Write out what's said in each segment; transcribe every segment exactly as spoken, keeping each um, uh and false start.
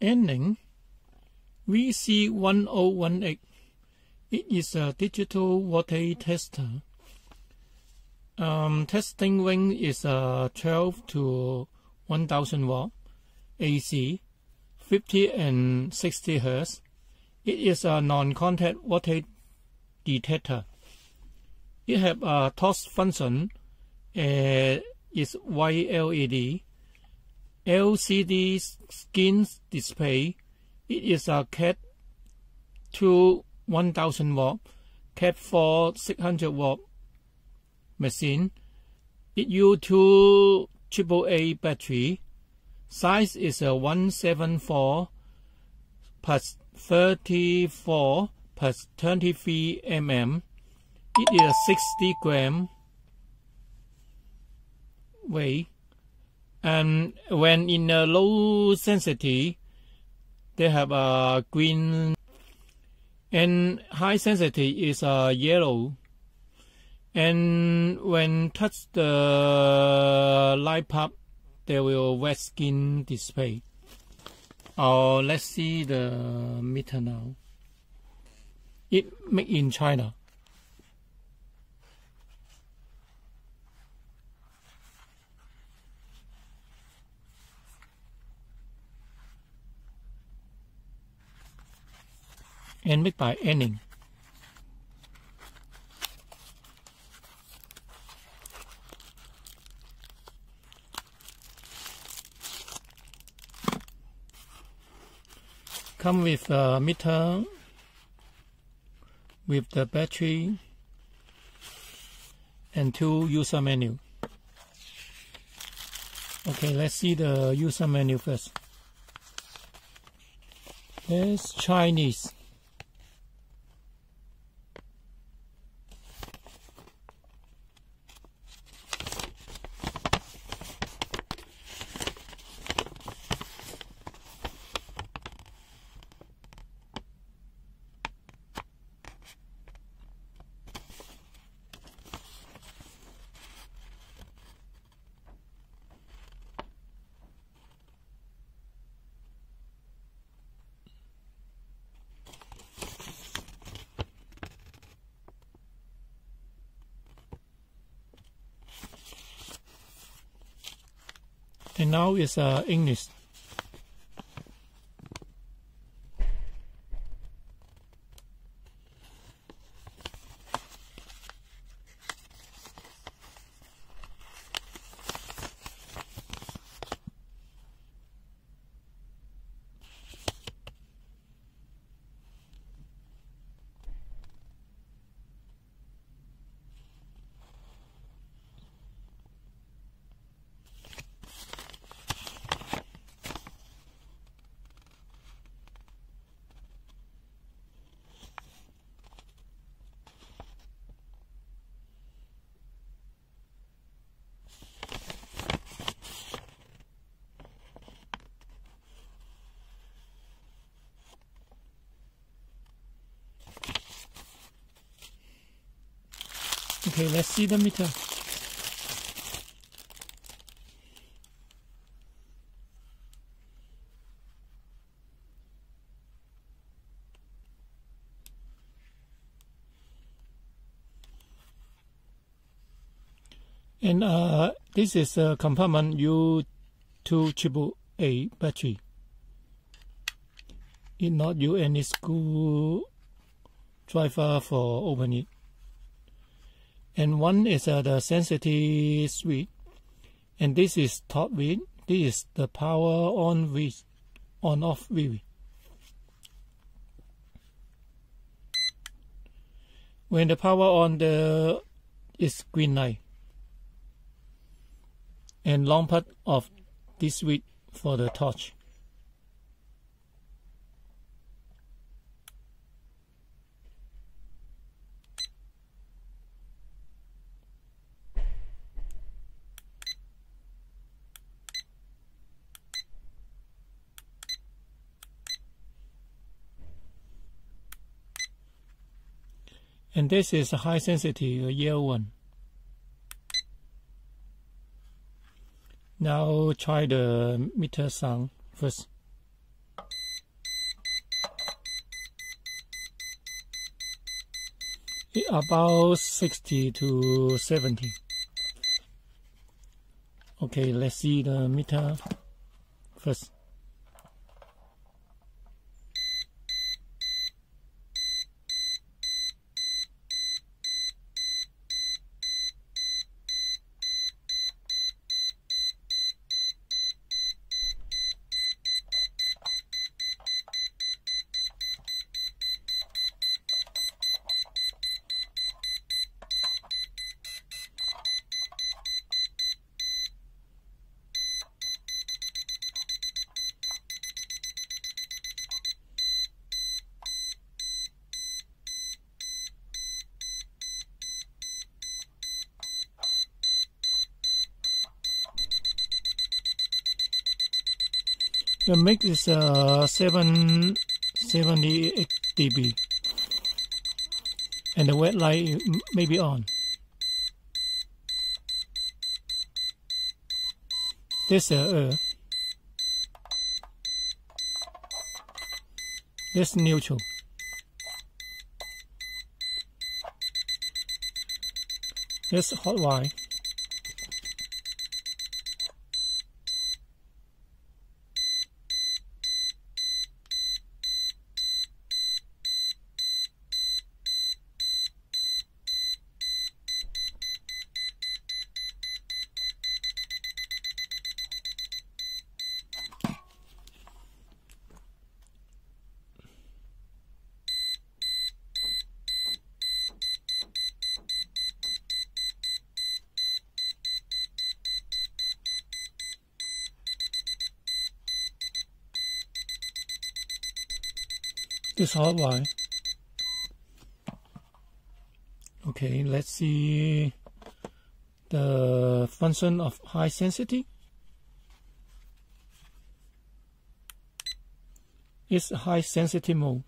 Anning V C one oh one eight. It is a digital voltage tester. Um, testing range is uh, twelve to one thousand watt A C, fifty and sixty hertz. It is a non-contact voltage detector. It has a torch function. Uh, it's white L E D, L C D screen display. It is a Cat two one thousand watt, Cat four six hundred watt machine. It uses two triple A battery. Size is a one seventy-four plus thirty-four plus twenty-three millimeters. It is sixty gram weight, and when in a low sensitivity, they have a green, and high sensitivity is a yellow. And when touch the light bulb, there will red skin display. Oh, let's see the meter now. It made in China. And made by Anning. Come with a meter, with the battery, and two user menu. Okay, let's see the user menu first. There's Chinese. And now it's uh, English. Okay, let's see the meter. And uh, this is a compartment U two triple A battery. It not use any screw driver for opening it. And one is uh, the sensitivity switch, and this is top switch. This is the power on switch, on off switch. When the power on, the is green light, and long part of this switch for the torch. And this is a high sensitivity, a yellow one. Now try the meter sound first. It about sixty to seventy. Okay, let's see the meter first. The mix is uh, seven seventy-eight dB, and the wet light may be on. This uh, uh this neutral. This hot wire. This hot wire. Okay, let's see the function of high sensitivity. It's high sensitivity mode.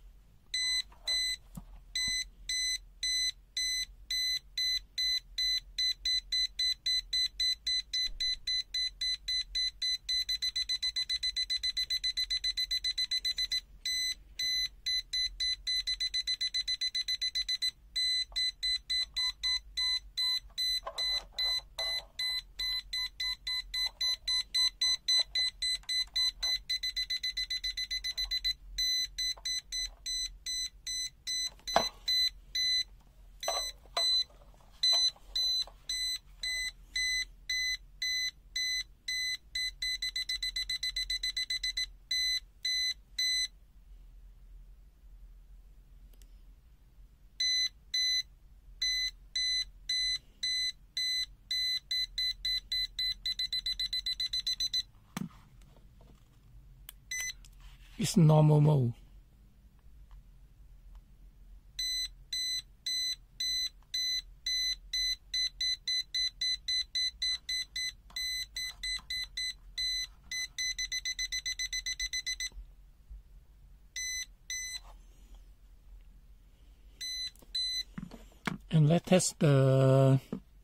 It's normal mode. And let's test the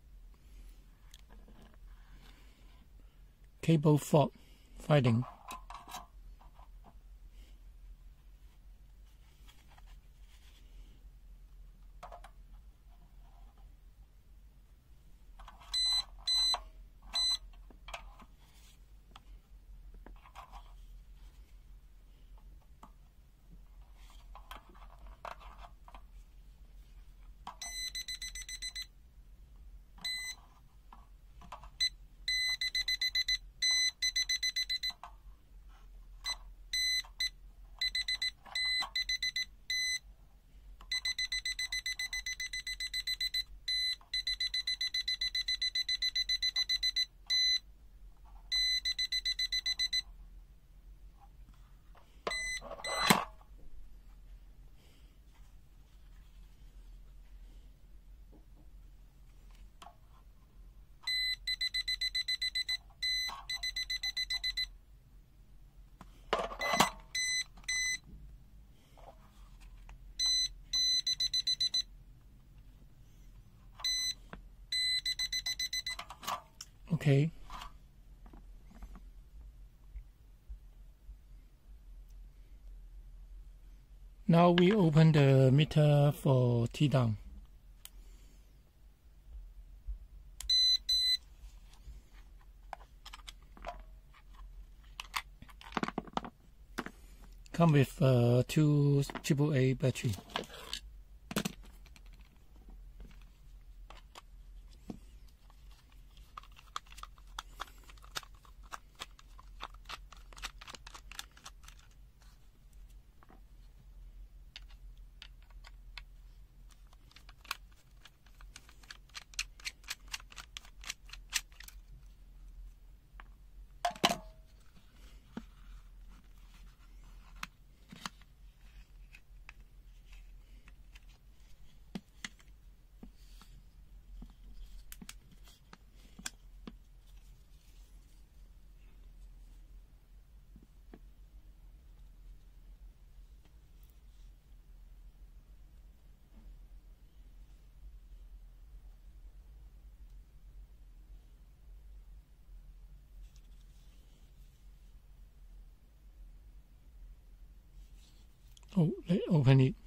cable fault finding. Okay. Now we open the meter for T down. Come with uh, two triple A battery. Oh, let's open it.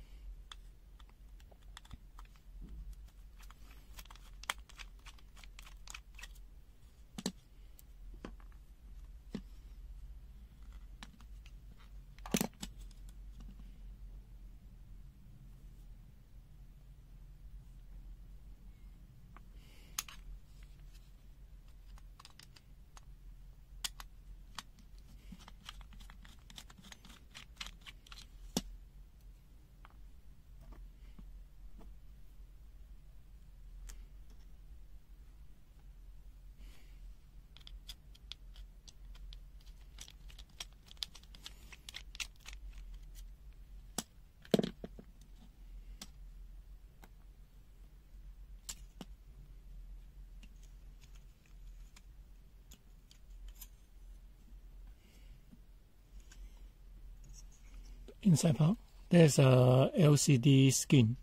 Inside part, there's a L C D screen.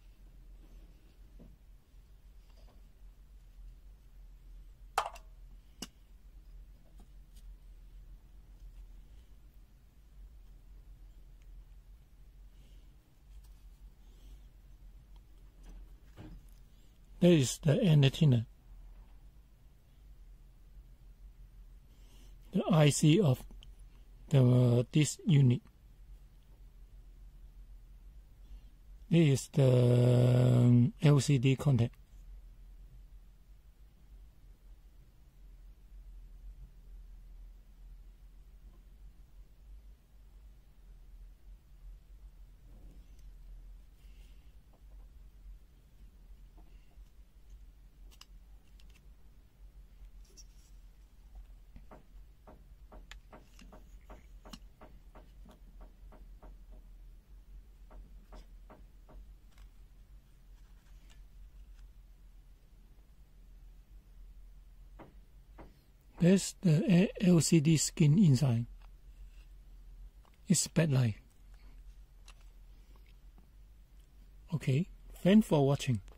There is the antenna, the I C of the uh, this unit. This is the um, L C D contact. There's the L C D screen inside. It's backlight. Okay, thanks for watching.